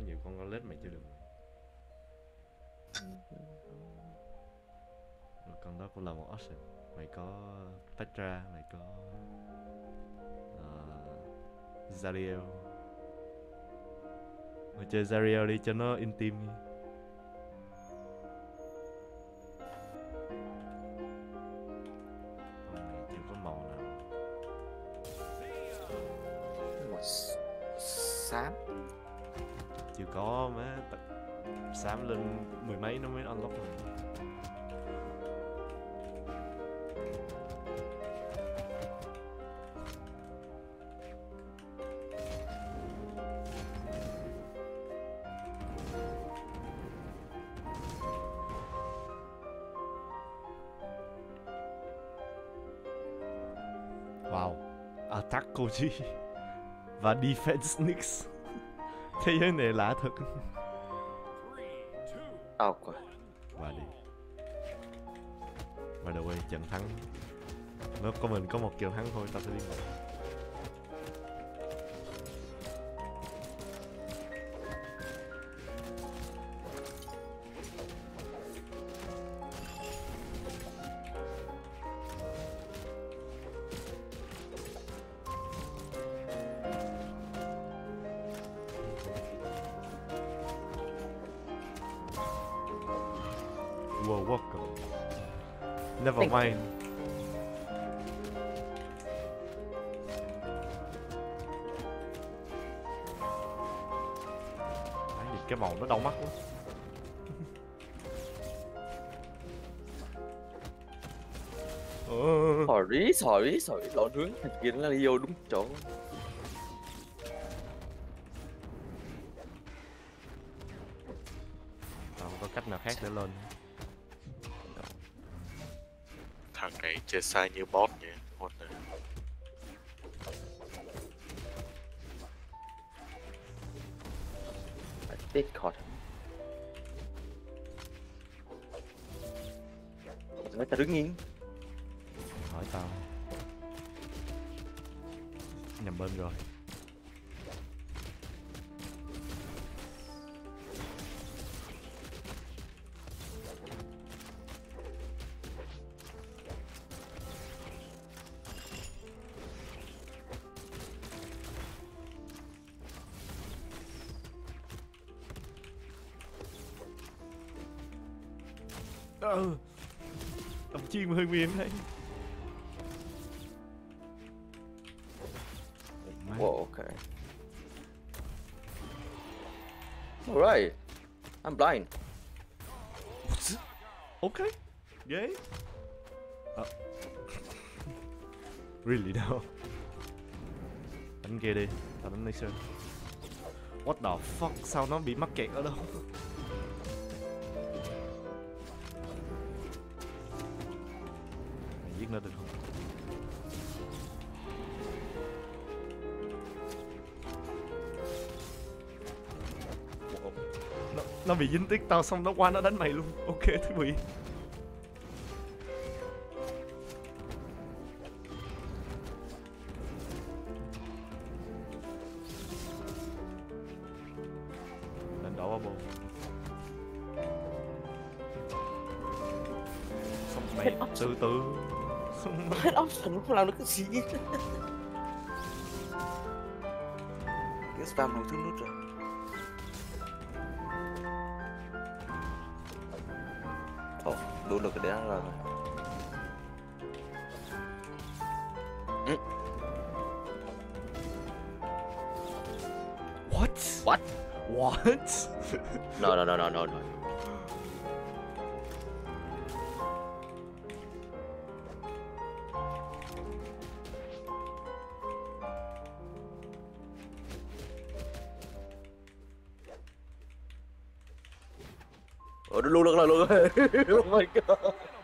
Có nhiều con lết mày chưa được. Con đó cũng là một option. Mày có Petra, mày có Zariel. Mày chơi Zariel đi cho nó intim. Con này chưa có màu nào. Màu xám. Chưa có má. Xám lên mười mấy nó mới unlock rồi. Wow, Attack Koji và Defense Nix. Thế giới này lạ thật. Quá. Và đi. By the way, trận thắng nếu có mình có một trận thắng thôi, ta sẽ đi một. Wow, welcome. Never mind. Đấy, cái màu nó đau mắt quá. Sỏi lộn hướng thằng kia nó đi vô đúng chỗ. Không có cách nào khác để lên. Thằng này chơi sai như boss vậy. What the... Discord. Nói ta đứng yên. Hỏi tao. Nhầm bên rồi. Đồng chim hơi nguy hiểm đấy. Whoa, okay. Alright. I'm blind. Okay. Yeah. Really đâu. Đánh kia đi. Tao đánh Nation. What the fuck? Sao nó bị mắc kẹt ở đâu? Mày giết nó được không? Nó bị dính tiếc tao xong nó qua nó đánh mày luôn. Ok, thứ bị. Lên đổ vào bồn. Xong mày từ từ. Hết option không làm được cái gì. Cái spam không thứ nút rồi. Đúng được cái đấy là What? What? No. Luôn được rồi. Oh my god.